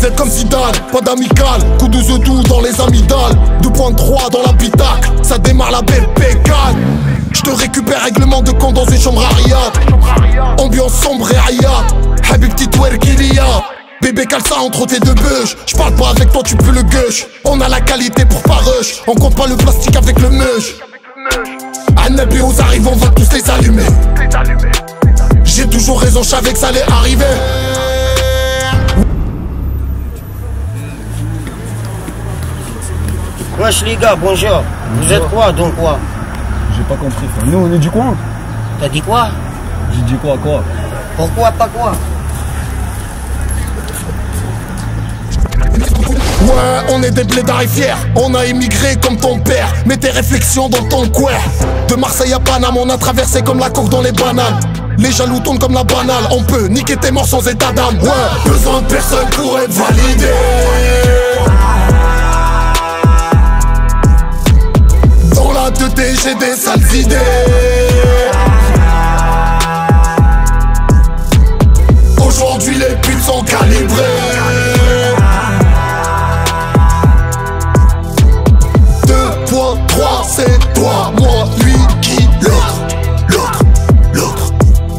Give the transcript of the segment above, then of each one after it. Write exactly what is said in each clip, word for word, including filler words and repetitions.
êtes comme Zidane, pas d'amical. Coup de zedou dans les amygdales. deux point trois dans l'habitacle, ça démarre la belle pécane. J'te récupère règlement de compte dans une chambre à Riyad. Ambiance sombre et Riyad. Habib petit twerk il y a. Bébé cale ça entre tes deux bûches. J'parle pas avec toi, tu peux le gush. On a la qualité pour pas rush. On compte pas le plastique avec le mush. Annabi aux arrive, on va tous les allumer. J'ai toujours raison, je savais que ça allait arriver. Wesh les gars, bonjour. Vous êtes quoi donc quoi? J'ai pas compris. Nous on est du coin. T'as dit quoi? J'ai dit quoi quoi? Pourquoi pas quoi? Ouais, on est des blédards et fiers. On a immigré comme ton père. Mets tes réflexions dans ton coin. De Marseille à Paname, on a traversé comme la coque dans les bananes. Les jaloux tournent comme la banale. On peut niquer tes morts sans état d'âme. Ouais, besoin de personne pour être validé. Dans la deux D, j'ai des sales idées. Aujourd'hui, les putes sont calibrées. trois, c'est toi, moi, lui, qui, l'autre, l'autre, l'autre.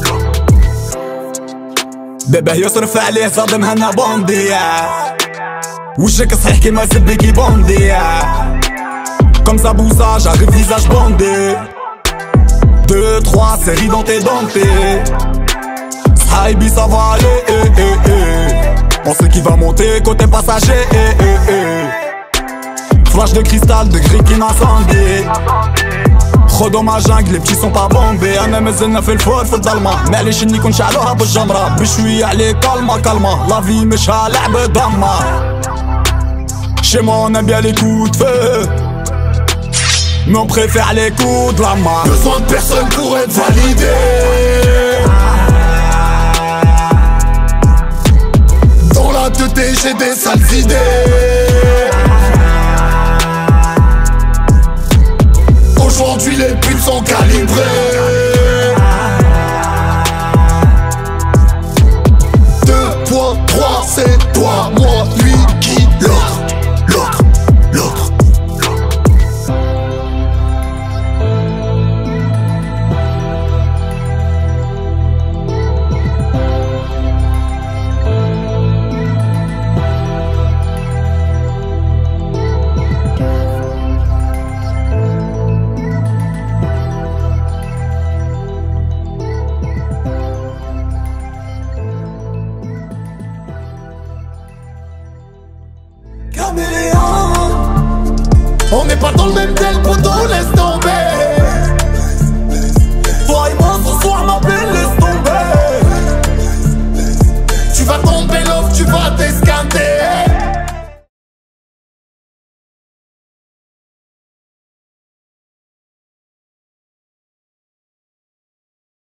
بابا يصرف عليه صادم هنا بوندي وجهك صحيح كيما زبيكي بوندي Comme ça bousa, j'arrive visage bandé. Deux, trois séries dans tes dentés. Sahibi ça va aller eh, eh, eh. On sait qui va monter côté passager eh, eh, eh. Flash de cristal, de gris qui m'a sangué. خو dans ma jungle, les petits sont pas bombés. أنا مازلنا في الفور في الظلمة. معليش إني كون شعلوها بالجمرة. بشوية عليك كالما كالما. La vie مشها لعبة ضمة. Chez moi on aime bien les coups de feu. Mais on préfère les coups de la main. Besoin de personne pour être validé. Dans la deux D, j'ai des sales idées. Aujourd'hui les putes sont calibrées. Deux point trois, c'est toi, moi, lui, qui, l'autre, l'autre, l'autre. On n'est pas dans le même tel poteau, laisse tomber. Toi et moi ce soir ma belle, laisse tomber. Tu vas tomber l'offre, tu vas t'escaler.